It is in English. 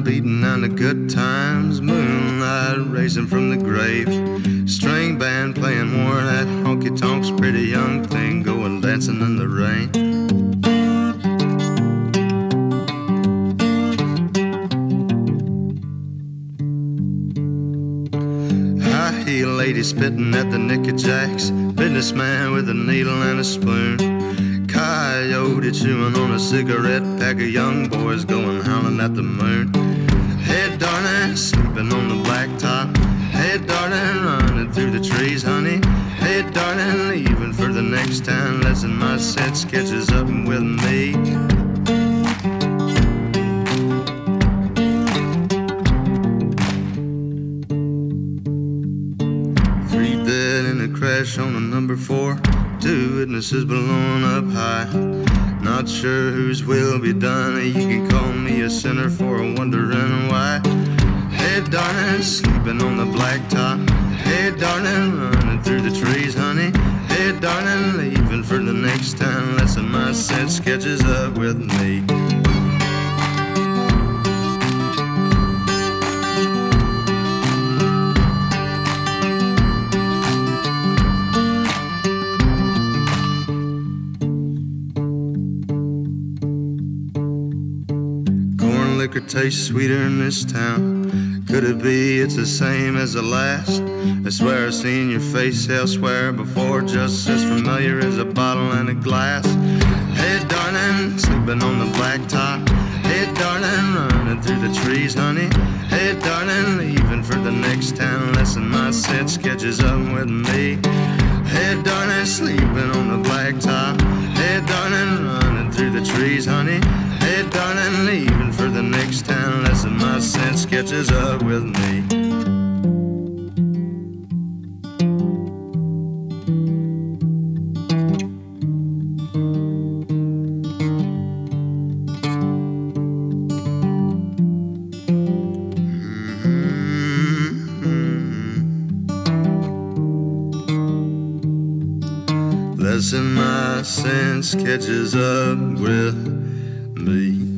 beating down the good times, moonlight racing from the grave, string band playing more of that honky-tonks, pretty young thing going dancing in the rain. High-heel lady spitting at the Nicky Jacks, businessman with a needle and a spoon, coyote chewing on a cigarette pack of young boys going howling at the moon. Hey darling, sleeping on the blacktop. Hey darling, running through the trees, honey. Hey darling, leaving for the next town, letting my set sketches up with me. Three dead in a crash on the number 4. 2 witnesses blown up high. Not sure whose will be done. You can call me a sinner for wondering why. Hey darling, sleeping on the blacktop. Hey darling, running through the trees, honey. Hey darling, leaving for the next town, letting my set sketches up with me. Liquor tastes sweeter in this town. Could it be it's the same as the last? I swear I've seen your face elsewhere before, just as familiar as a bottle and a glass. Hey darling, sleeping on the blacktop. Hey darling, running through the trees, honey. Hey darling, leaving for the next town, letting my set sketches up with me. Hey darling, sleeping on the blacktop. Hey darling, running through the trees, honey. Hey darling, leaving for the next town, letting my set sketches up with me. Letting my set sketches up with me.